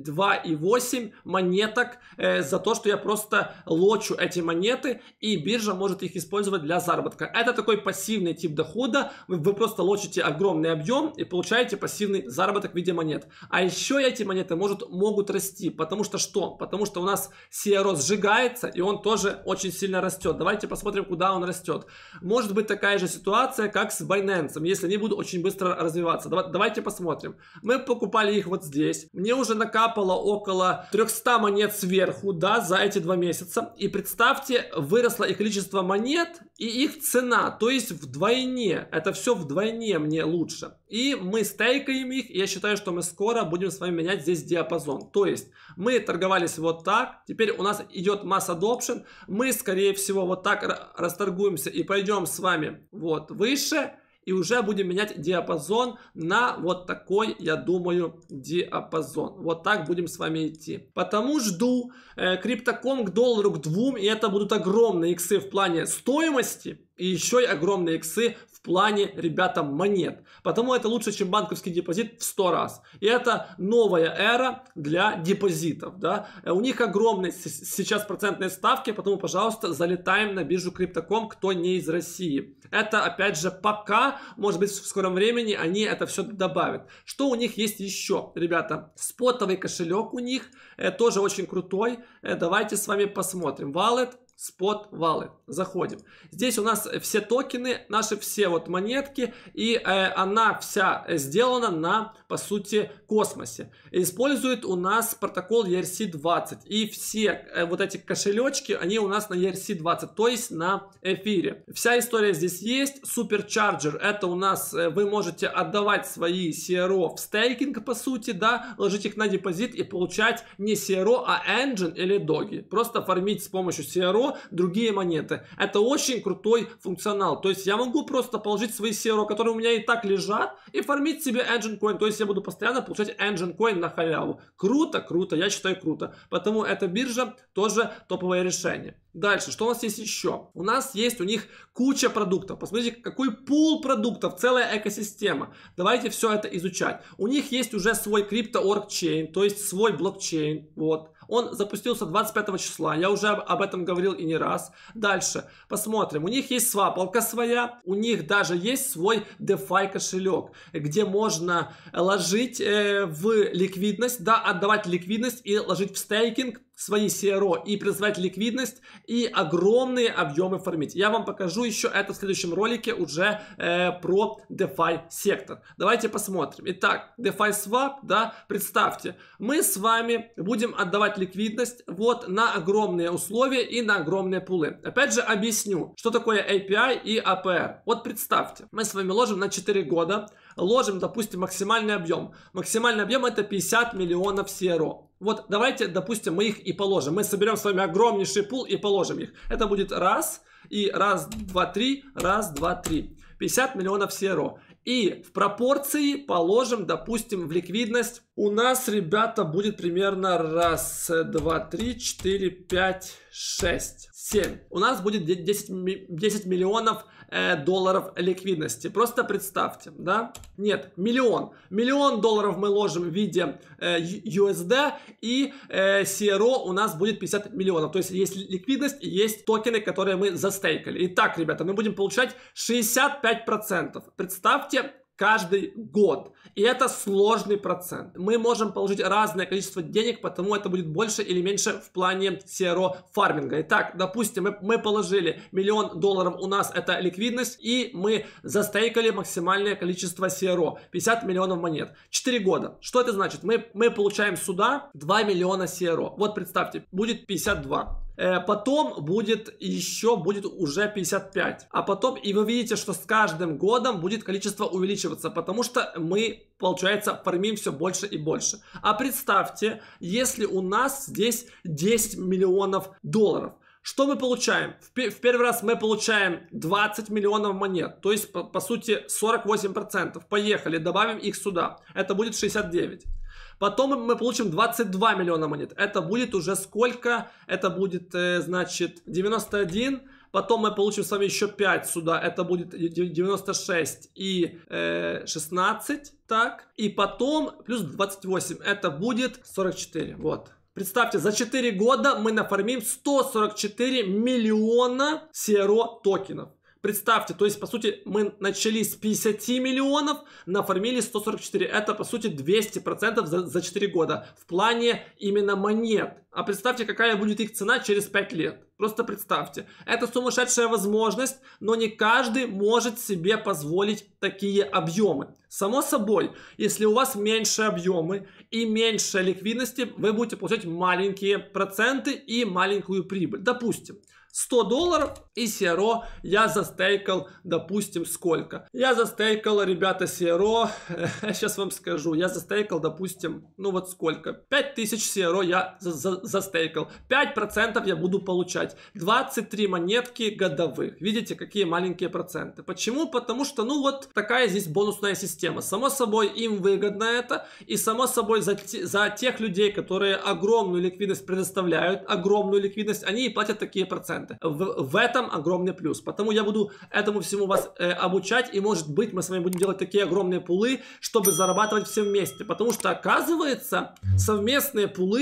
2,8 монеток за то, что я просто лочу эти монеты, и биржа может их использовать для заработка. Это такой пассивный тип дохода. Вы просто лочите огромный объем и получаете пассивный заработок в виде монет. А еще эти монеты могут расти. Потому что что? Потому что у нас CRO сжигается, и он тоже очень сильно растет. Давайте посмотрим, куда он растет. Может быть такая же ситуация, как с Binance, если они будут очень быстро развиваться. Давайте посмотрим. Мы покупали их вот здесь. Мне уже накапало около 300 монет сверху, да, за эти 2 месяца. И представьте, выросло их количество монет и их цена. То есть вдвойне. Это все вдвойне мне лучше. И мы стейкаем их. И я считаю, что мы скоро будем с вами менять здесь диапазон. То есть мы торговались вот так. Теперь у нас идет масс adoption. Мы, скорее всего, вот так расторгуемся и пойдем с вами вот выше. И уже будем менять диапазон на вот такой, я думаю, диапазон. Вот так будем с вами идти. Потому жду Crypto.com к доллару, к 2. И это будут огромные иксы в плане стоимости. И еще и огромные иксы в плане, ребята, монет. Потому это лучше, чем банковский депозит в 100 раз. И это новая эра для депозитов. Да? У них огромные сейчас процентные ставки, потому, пожалуйста, залетаем на биржу Crypto.com, кто не из России. Это, опять же, пока, может быть, в скором времени они это все добавят. Что у них есть еще, ребята? Спотовый кошелек у них, тоже очень крутой. Давайте с вами посмотрим. Wallet. Spot Wallet. Заходим. Здесь у нас все токены, наши все вот монетки, и она вся сделана на, по сути, космосе. Использует у нас протокол ERC-20. И все вот эти кошелечки, они у нас на ERC-20, то есть на эфире. Вся история здесь есть. Supercharger, это у нас вы можете отдавать свои CRO в стейкинг, по сути, да, ложить их на депозит и получать не CRO, а Engine или Doge. Просто фармить с помощью CRO другие монеты. Это очень крутой функционал. То есть я могу просто положить свои CRO, которые у меня и так лежат, и фармить себе Engine Coin. То есть я буду постоянно получать Engine Coin на халяву. Круто, круто, я считаю круто. Поэтому эта биржа тоже топовое решение. Дальше, что у нас есть еще? У нас есть у них куча продуктов. Посмотрите, какой пул продуктов, целая экосистема. Давайте все это изучать. У них есть уже свой CryptoOrg-чейн, то есть свой блокчейн. Вот. Он запустился 25 числа. Я уже об этом говорил и не раз. Дальше посмотрим. У них есть свапалка своя. У них даже есть свой DeFi кошелек, где можно ложить в ликвидность, да, отдавать ликвидность и ложить в стейкинг свои CRO и призывать ликвидность и огромные объемы фармить. Я вам покажу еще это в следующем ролике уже про DeFi сектор. Давайте посмотрим. Итак, DeFi Swap, да, представьте, мы с вами будем отдавать ликвидность вот на огромные условия и на огромные пулы. Опять же объясню, что такое API и APR. Вот представьте, мы с вами ложим на 4 года, ложим, допустим, максимальный объем. Максимальный объем это 50 миллионов CRO. Вот давайте, допустим, мы их и положим. Мы соберем с вами огромнейший пул и положим их. Это будет раз, и раз, два, три, раз, два, три. 50 миллионов CRO. И в пропорции положим, допустим, в ликвидность. У нас, ребята, будет примерно раз, два, три, четыре, пять, шесть, 7. У нас будет 10 миллионов долларов ликвидности. Просто представьте, да? Нет, миллион. Миллион долларов мы ложим в виде USD, и CRO у нас будет 50 миллионов. То есть есть ликвидность и есть токены, которые мы застейкали. Итак, ребята, мы будем получать 65%. Представьте, каждый год. И это сложный процент. Мы можем положить разное количество денег, потому это будет больше или меньше в плане CRO фарминга. Итак, допустим, мы положили $1 000 000, у нас это ликвидность, и мы застейкали максимальное количество CRO. 50 миллионов монет. 4 года. Что это значит? Мы получаем сюда 2 миллиона CRO. Вот представьте, будет 52. Потом будет уже 55. А потом, и вы видите, что с каждым годом будет количество увеличиваться, потому что мы, получается, фармим все больше и больше. А представьте, если у нас здесь 10 миллионов долларов. Что мы получаем? В первый раз мы получаем 20 миллионов монет, то есть, по сути, 48%. Поехали, добавим их сюда. Это будет 69. Потом мы получим 22 миллиона монет. Это будет уже сколько? Это будет, значит, 91. Потом мы получим с вами еще 5 сюда. Это будет 96 и 16. Так. И потом плюс 28. Это будет 44. Вот. Представьте, за 4 года мы нафармим 144 миллиона CRO токенов. Представьте, то есть, по сути, мы начали с 50 миллионов, нафармили 144. Это, по сути, 200% за 4 года в плане именно монет. А представьте, какая будет их цена через 5 лет. Просто представьте. Это сумасшедшая возможность, но не каждый может себе позволить такие объемы. Само собой, если у вас меньше объемы и меньше ликвидности, вы будете получать маленькие проценты и маленькую прибыль. Допустим, $100 и CRO я застейкал, допустим, сколько? Я застейкал, ребята, CRO, сейчас вам скажу, я застейкал, допустим, ну вот сколько? 5000 CRO я застейкал. 5% я буду получать. 23 монетки годовых. Видите, какие маленькие проценты. Почему? Потому что, ну вот, такая здесь бонусная система. Само собой, им выгодно это. И само собой, за тех людей, которые огромную ликвидность предоставляют, огромную ликвидность, они и платят такие проценты. В этом огромный плюс. Потому я буду этому всему вас обучать. И может быть мы с вами будем делать такие огромные пулы, чтобы зарабатывать все вместе. Потому что оказывается совместные пулы,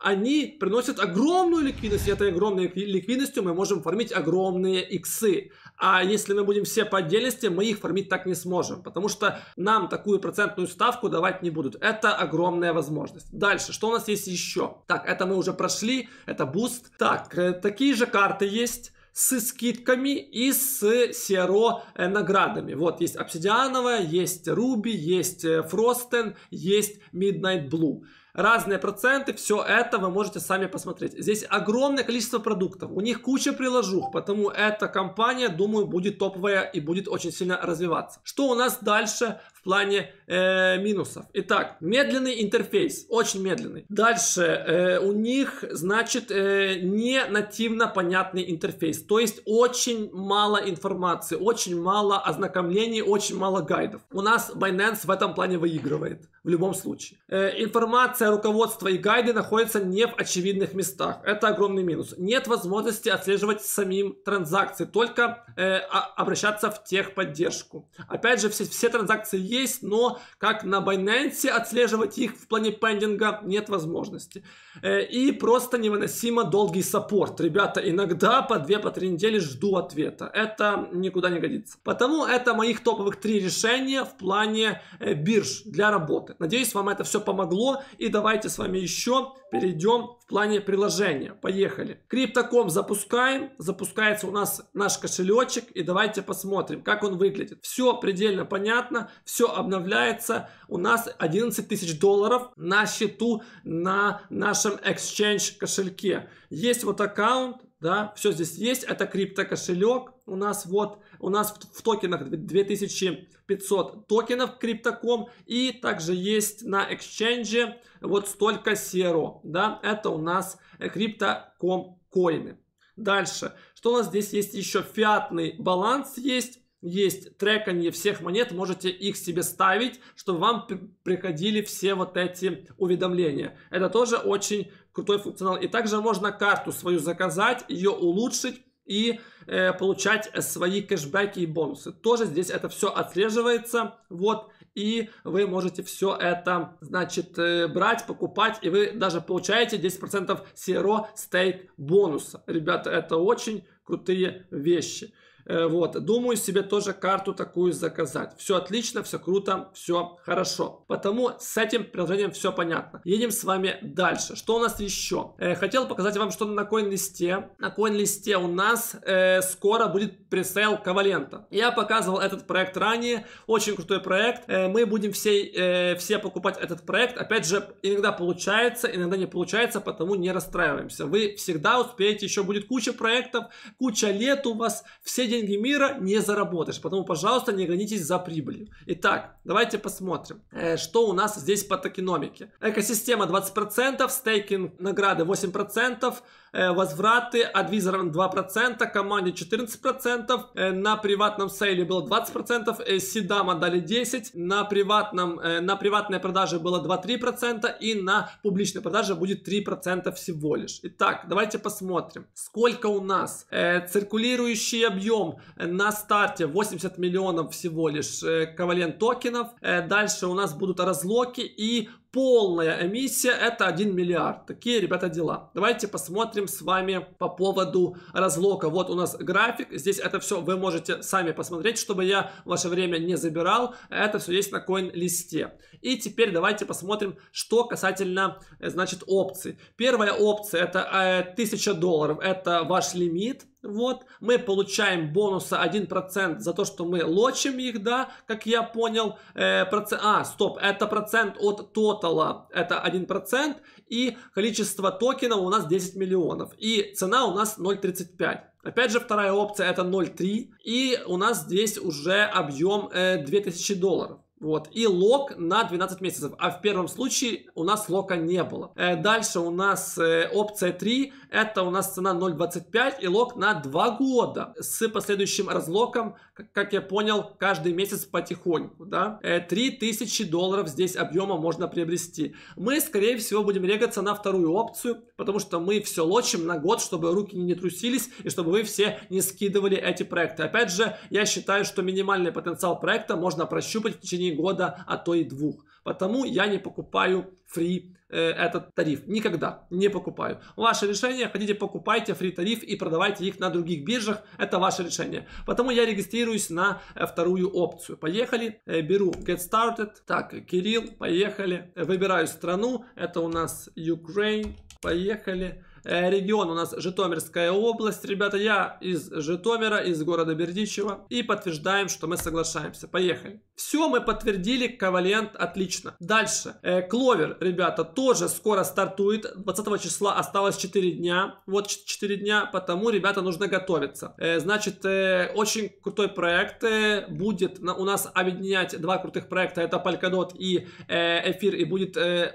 они приносят огромную ликвидность, и этой огромной ликвидностью мы можем фармить огромные иксы. А если мы будем все по отдельности, мы их фармить так не сможем, потому что нам такую процентную ставку давать не будут. Это огромная возможность. Дальше, что у нас есть еще? Так, это мы уже прошли, это буст. Так, такие же карты есть с скидками и с CRO наградами. Вот есть обсидиановая, есть Руби, есть Фростен, есть Midnight Blue. Разные проценты, все это вы можете сами посмотреть. Здесь огромное количество продуктов, у них куча приложух, потому эта компания, думаю, будет топовая и будет очень сильно развиваться. Что у нас дальше в плане минусов? Итак, медленный интерфейс, очень медленный. Дальше у них, значит, не нативно понятный интерфейс, то есть очень мало информации, очень мало ознакомлений, очень мало гайдов. У нас Binance в этом плане выигрывает в любом случае. Информация, руководство и гайды находятся не в очевидных местах. Это огромный минус. Нет возможности отслеживать самим транзакции, только обращаться в техподдержку. Опять же, все транзакции есть, но как на Binance отслеживать их в плане пендинга нет возможности. И просто невыносимо долгий саппорт. Ребята, иногда по 2-3 недели жду ответа. Это никуда не годится. Потому это моих топовых 3 решения в плане бирж для работы. Надеюсь, вам это все помогло. И давайте с вами еще перейдем в плане приложения. Поехали. Crypto.com запускаем. Запускается у нас наш кошелечек. И давайте посмотрим, как он выглядит. Все предельно понятно. Все обновляется. У нас 11 тысяч долларов на счету на нашем Exchange кошельке. Есть вот аккаунт. Да, все здесь есть. Это крипто кошелек. У нас в токенах 2500 токенов Crypto.com. И также есть на Exchange вот столько CRO. Да, это у нас Crypto.com коины. Дальше. Что у нас здесь есть еще? Фиатный баланс есть. Есть треканье всех монет, можете их себе ставить, чтобы вам приходили все вот эти уведомления. Это тоже очень крутой функционал. И также можно карту свою заказать, ее улучшить и получать свои кэшбэки и бонусы. Тоже здесь это все отслеживается. Вот. И вы можете все это, значит, брать, покупать. И вы даже получаете 10% CRO стейк бонуса. Ребята, это очень крутые вещи. Вот, думаю себе тоже карту такую заказать. Все отлично, все круто, все хорошо. Потому с этим приложением все понятно. Едем с вами дальше. Что у нас еще? Хотел показать вам, что на CoinList'е. На CoinList'е у нас скоро будет пресейл Ковалента. Я показывал этот проект ранее. Очень крутой проект. Мы будем все покупать этот проект. Опять же, иногда получается, иногда не получается, потому не расстраиваемся. Вы всегда успеете, еще будет куча проектов, куча лет у вас, все деньги мира не заработаешь, потому, пожалуйста, не гонитесь за прибылью. Итак, давайте посмотрим, что у нас здесь по токеномике. Экосистема 20%, стейкинг награды 8%, возвраты от визоров 2%, команде 14%, на приватном сейле было 20%, седама дали 10%, на приватной продаже было 2-3% и на публичной продаже будет 3% всего лишь. Итак, давайте посмотрим, сколько у нас циркулирующий объем на старте 80 миллионов всего лишь Ковалент токенов. Дальше у нас будут разлоки и полная эмиссия это 1 миллиард. Такие, ребята, дела. Давайте посмотрим с вами по поводу разлока. Вот у нас график. Здесь это все вы можете сами посмотреть, чтобы я ваше время не забирал. Это все есть на CoinList'е. И теперь давайте посмотрим, что касательно, значит, опций. Первая опция это 1000 долларов. Это ваш лимит. Вот, мы получаем бонуса 1% за то, что мы лочим их, да, как я понял. Это процент от тотала, это 1%, и количество токенов у нас 10 миллионов, и цена у нас 0.35. Опять же, вторая опция это 0.3, и у нас здесь уже объем 2000 долларов. Вот, и лок на 12 месяцев, а в первом случае у нас лока не было. Дальше у нас опция 3, это у нас цена 0.25 и лок на 2 года с последующим разлоком, как я понял, каждый месяц потихоньку, да. 3000 долларов здесь объема можно приобрести. Мы, скорее всего, будем регаться на вторую опцию, потому что мы все лочим на год, чтобы руки не трусились и чтобы вы все не скидывали эти проекты. Опять же, я считаю, что минимальный потенциал проекта можно прощупать в течение течение года, а то и 2. Потому я не покупаю фри этот тариф. Никогда не покупаю. Ваше решение. Хотите, покупайте фри тариф и продавайте их на других биржах. Это ваше решение. Потому я регистрируюсь на вторую опцию. Поехали. Беру Get Started. Так, Кирилл, поехали. Выбираю страну. Это у нас Ukraine. Поехали. Регион у нас Житомирская область. Ребята, я из Житомира, из города Бердичево. И подтверждаем, что мы соглашаемся. Поехали. Все, мы подтвердили. Ковалент, отлично. Дальше. Кловер, ребята, тоже скоро стартует. 20 числа осталось 4 дня. Вот 4 дня, потому, ребята, нужно готовиться. Значит, очень крутой проект будет у нас объединять 2 крутых проекта. Это Polkadot и Эфир. И будет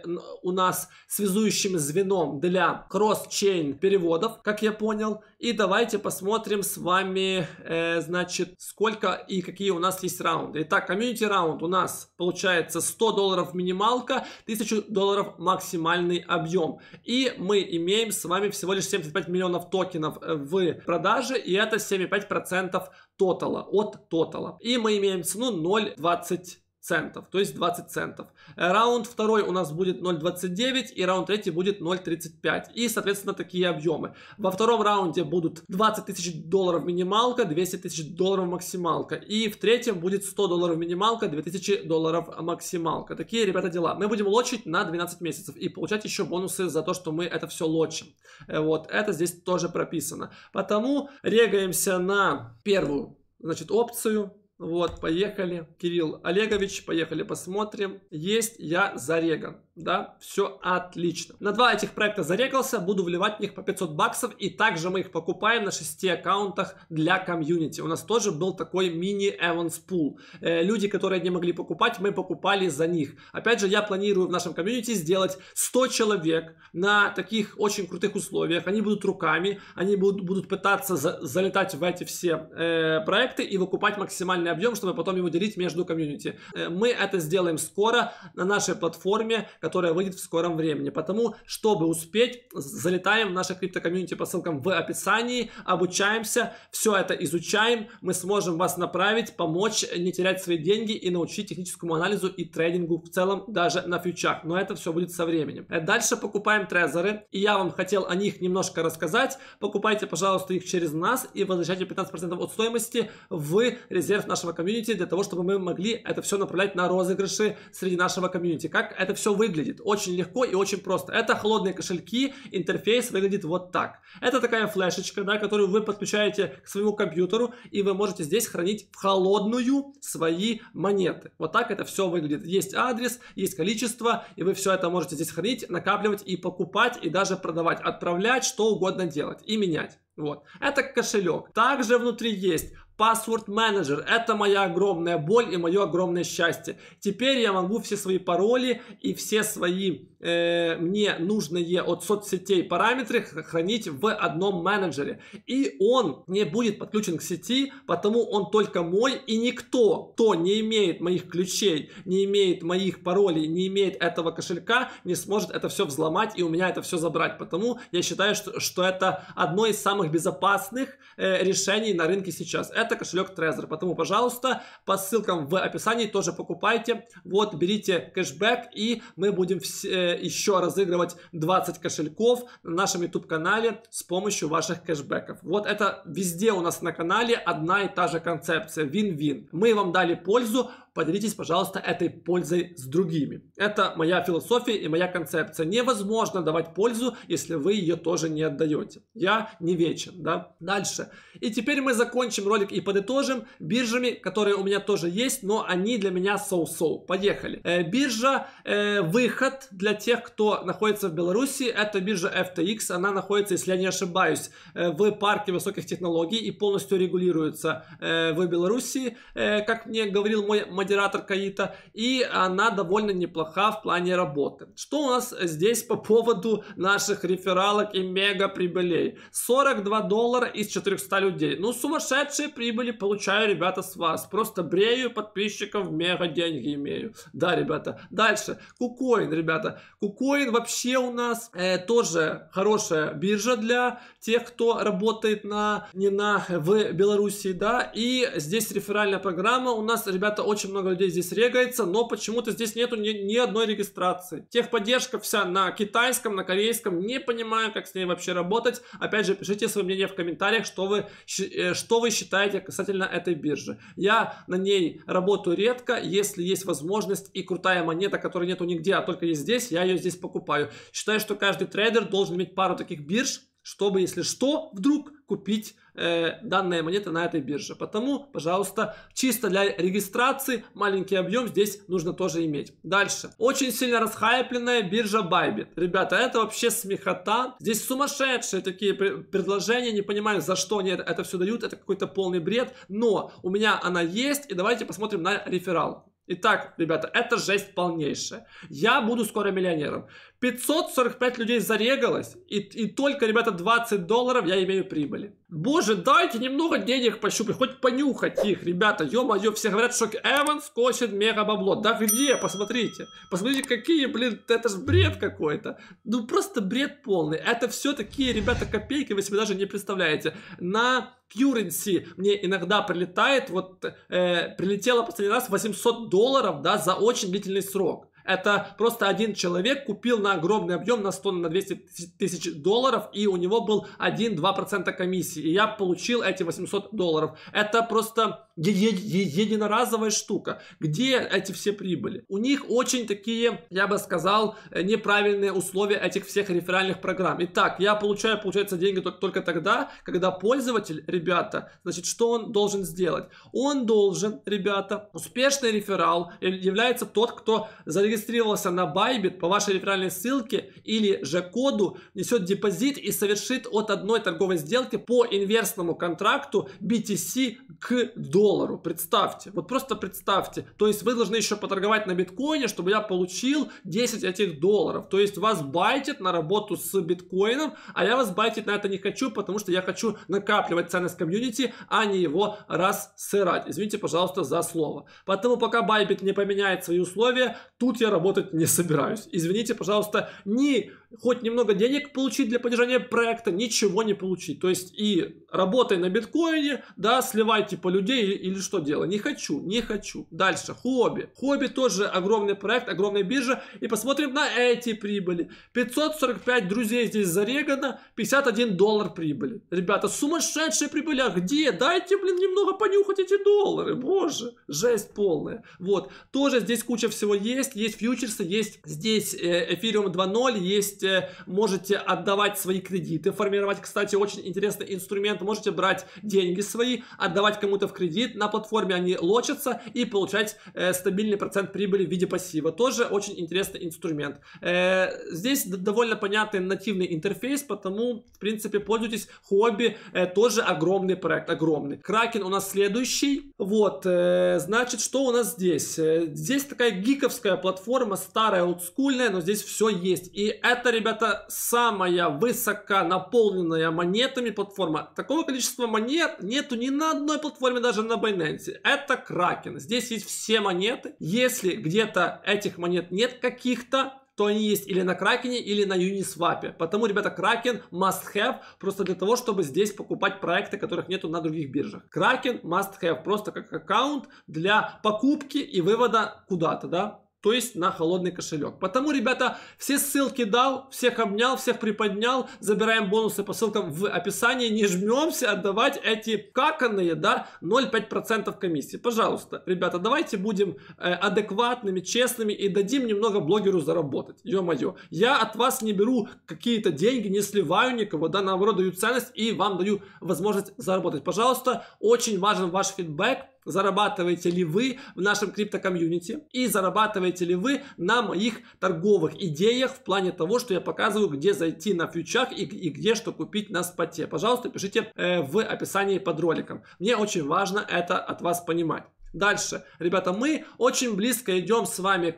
у нас связующим звеном для кросс-чейн переводов, как я понял. И давайте посмотрим с вами, значит, сколько и какие у нас есть раунды. Итак, комьюнити раунд у нас получается $100 минималка, $1000 максимальный объем. И мы имеем с вами всего лишь 75 миллионов токенов в продаже, и это 7,5% тотала, от тотала. И мы имеем цену 0,20 центов, то есть 20 центов. Раунд второй у нас будет 0.29 и раунд третий будет 0.35. И, соответственно, такие объемы. Во втором раунде будут $20 тысяч минималка, $200 тысяч максималка. И в третьем будет $100 минималка, $2000 максималка. Такие, ребята, дела. Мы будем лочить на 12 месяцев и получать еще бонусы за то, что мы это все лочим. Вот, это здесь тоже прописано. Потому регаемся на первую, значит, опцию. Вот, поехали. Кирилл Олегович, поехали посмотрим. Есть, я зареган. Да, все отлично. На 2 этих проекта зарегался, буду вливать в них по $500. И также мы их покупаем на 6 аккаунтах для комьюнити. У нас тоже был такой мини-Evans Pool. Люди, которые не могли покупать, мы покупали за них. Опять же, я планирую в нашем комьюнити сделать 100 человек на таких очень крутых условиях. Они будут руками, они будут пытаться залетать в эти все проекты и выкупать максимальный объем, чтобы потом его делить между комьюнити. Мы это сделаем скоро на нашей платформе, которая выйдет в скором времени. Потому, чтобы успеть, залетаем в наше крипто-комьюнити по ссылкам в описании, обучаемся, все это изучаем, мы сможем вас направить, помочь не терять свои деньги и научить техническому анализу и трейдингу в целом, даже на фьючах. Но это все будет со временем. Дальше покупаем трезоры, и я вам хотел о них немножко рассказать. Покупайте, пожалуйста, их через нас и возвращайте 15% от стоимости в резерв нашего комьюнити, для того, чтобы мы могли это все направлять на розыгрыши среди нашего комьюнити. Как это все выглядит? Очень легко и очень просто. Это холодные кошельки, интерфейс выглядит вот так. Это такая флешечка, да, которую вы подключаете к своему компьютеру, и вы можете здесь хранить в холодную свои монеты. Вот так это все выглядит. Есть адрес, есть количество, и вы все это можете здесь хранить, накапливать и покупать, и даже продавать, отправлять, что угодно делать и менять. Вот. Это кошелек. Также внутри есть Password Manager. Это моя огромная боль и мое огромное счастье. Теперь я могу все свои пароли и все свои мне нужные от соцсетей параметры хранить в одном менеджере. И он не будет подключен к сети, потому он только мой, и никто, кто не имеет моих ключей, не имеет моих паролей, не имеет этого кошелька, не сможет это все взломать и у меня это все забрать. Потому я считаю, что это одно из самых безопасных решений на рынке сейчас. Это кошелек Trezor. Потому, пожалуйста, по ссылкам в описании тоже покупайте. Вот, берите кэшбэк, и мы будем еще разыгрывать 20 кошельков на нашем YouTube-канале с помощью ваших кэшбэков. Вот это везде у нас на канале одна и та же концепция. Вин-вин. Мы вам дали пользу. Поделитесь, пожалуйста, этой пользой с другими. Это моя философия и моя концепция. Невозможно давать пользу, если вы ее тоже не отдаете. Я не вечен, да? Дальше. И теперь мы закончим ролик и подытожим биржами, которые у меня тоже есть, но они для меня so-so. Поехали. Биржа выход для тех, кто находится в Беларуси. Это биржа FTX. Она находится, если я не ошибаюсь, в парке высоких технологий и полностью регулируется в Беларуси, как мне говорил мой модератор Каита, и она довольно неплоха в плане работы. Что у нас здесь по поводу наших рефералок и мега прибылей? $42 из 400 людей. Ну, сумасшедшие прибыли получаю, ребята, с вас. Просто брею подписчиков, мега деньги имею. Да, ребята. Дальше. KuCoin, ребята. KuCoin вообще у нас тоже хорошая биржа для тех, кто работает в Беларуси, да. И здесь реферальная программа. У нас, ребята, очень много людей здесь регается, но почему-то здесь нету ни одной регистрации. Техподдержка вся на китайском, на корейском, не понимаю, как с ней вообще работать. Опять же, пишите свое мнение в комментариях, что вы считаете касательно этой биржи. Я на ней работаю редко, если есть возможность и крутая монета, которой нету нигде, а только есть здесь, я ее здесь покупаю. Считаю, что каждый трейдер должен иметь пару таких бирж, чтобы, если что, вдруг купить данные монеты на этой бирже. Потому, пожалуйста, чисто для регистрации маленький объем здесь нужно тоже иметь. Дальше. Очень сильно расхайпленная биржа Bybit. Ребята, это вообще смехота. Здесь сумасшедшие такие предложения. Не понимаю, за что они это все дают. Это какой-то полный бред. Но у меня она есть. И давайте посмотрим на реферал. Итак, ребята, это жесть полнейшая. Я буду скоро миллионером. 545 людей зарегалось, и только, ребята, $20 я имею прибыли. Боже, дайте немного денег пощупать, хоть понюхать их, ребята. Ё-моё, все говорят, что Эванс косит мега бабло. Да где? Посмотрите. Посмотрите, какие, блин, это же бред какой-то. Ну, просто бред полный. Это все такие, ребята, копейки, вы себе даже не представляете. На Currency мне иногда прилетает, вот прилетело последний раз $800, да, за очень длительный срок. Это просто один человек купил на огромный объем, на 100, на 200 тысяч долларов, и у него был 1-2% комиссии. И я получил эти $800. Это просто единоразовая штука. Где эти все прибыли? У них очень такие, я бы сказал, неправильные условия этих всех реферальных программ. Итак, я получаю, получается, деньги только тогда, когда пользователь, ребята, значит, что он должен сделать? Он должен, ребята, успешный реферал является тот, кто зарегистрировался на Bybit по вашей реферальной ссылке или же коду, несет депозит и совершит от одной торговой сделки по инверсному контракту BTC к доллару. Представьте, вот просто представьте. То есть вы должны еще поторговать на биткоине, чтобы я получил 10 этих долларов. То есть вас байтит на работу с биткоином, а я вас байтить на это не хочу, потому что я хочу накапливать ценность комьюнити, а не его рассырать. Извините, пожалуйста, за слово. Поэтому пока Bybit не поменяет свои условия, тут я работать не собираюсь. Извините, пожалуйста, хоть немного денег получить для поддержания проекта, ничего не получить. То есть и работай на биткоине, да, сливай типа людей или что делать. Не хочу, не хочу. Дальше, Huobi. Huobi тоже огромный проект, огромная биржа. И посмотрим на эти прибыли. 545 друзей здесь зарегано, $51 прибыли. Ребята, сумасшедшие прибыли. А где? Дайте, блин, немного понюхать эти доллары. Боже, жесть полная. Вот, тоже здесь куча всего есть. Есть фьючерсы, есть здесь Ethereum 2.0, есть можете отдавать свои кредиты, формировать, кстати, очень интересный инструмент, можете брать деньги свои, отдавать кому-то в кредит, на платформе они лочатся и получать стабильный процент прибыли в виде пассива, тоже очень интересный инструмент. Здесь довольно понятный нативный интерфейс, потому, в принципе, пользуйтесь. Huobi тоже огромный проект, огромный. Kraken у нас следующий, вот, значит, что у нас здесь? Здесь такая гиковская платформа, старая, олдскульная, но здесь все есть, и это, ребята, самая высоко наполненная монетами платформа. Такого количества монет нету ни на одной платформе, даже на Binance. Это Kraken. Здесь есть все монеты. Если где-то этих монет нет каких-то, то они есть или на Кракене, или на Uniswap. Потому, ребята, Kraken must have, просто для того, чтобы здесь покупать проекты, которых нету на других биржах. Kraken must have, просто как аккаунт для покупки и вывода куда-то, да? То есть на холодный кошелек. Потому, ребята, все ссылки дал, всех обнял, всех приподнял. Забираем бонусы по ссылкам в описании. Не жмемся отдавать эти каканные, да, 0,5% комиссии. Пожалуйста, ребята, давайте будем адекватными, честными и дадим немного блогеру заработать. Ё-моё, я от вас не беру какие-то деньги, не сливаю никого, да, наоборот, даю ценность и вам даю возможность заработать. Пожалуйста, очень важен ваш фидбэк. Зарабатываете ли вы в нашем крипто-комьюнити и зарабатываете ли вы на моих торговых идеях в плане того, что я показываю, где зайти на фьючах и где что купить на споте. Пожалуйста, пишите в описании под роликом. Мне очень важно это от вас понимать. Дальше, ребята, мы очень близко идем с вами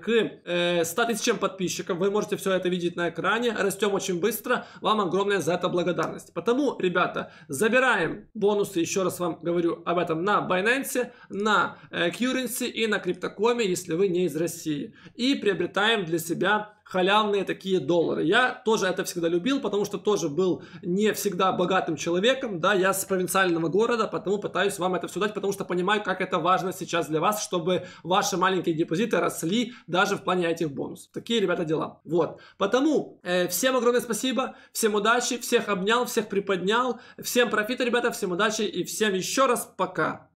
к 100 тысячам подписчиков. Вы можете все это видеть на экране. Растем очень быстро. Вам огромная за это благодарность. Потому, ребята, забираем бонусы, еще раз вам говорю об этом, на Binance, на Currency и на Crypto.com, если вы не из России. И приобретаем для себя халявные такие доллары. Я тоже это всегда любил, потому что тоже был не всегда богатым человеком, да, я с провинциального города, потому пытаюсь вам это все дать, потому что понимаю, как это важно сейчас для вас, чтобы ваши маленькие депозиты росли даже в плане этих бонусов. Такие, ребята, дела. Вот. Потому всем огромное спасибо, всем удачи, всех обнял, всех приподнял, всем профита, ребята, всем удачи и всем еще раз пока.